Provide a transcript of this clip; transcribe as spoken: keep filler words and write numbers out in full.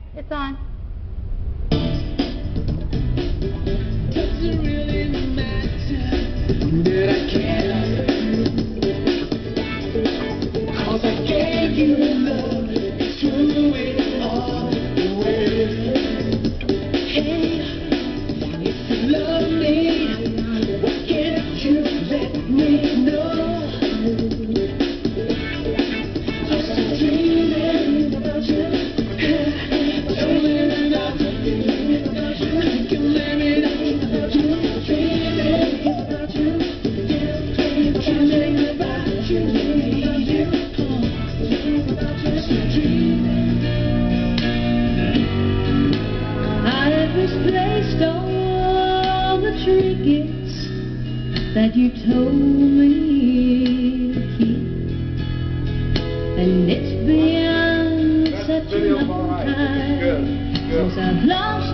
It's on. Does it really matter that I care? 'Cause I gave you love, threw it all away. Hey, if you love me, why can't you let me know? Just a dreaming about you. Don't let it out. Thinking, let it out about you. Dreaming about you. Dreaming about you. Just a dreaming. I have misplaced all the trinkets that you told me to keep, and it's been such a long time since I've lost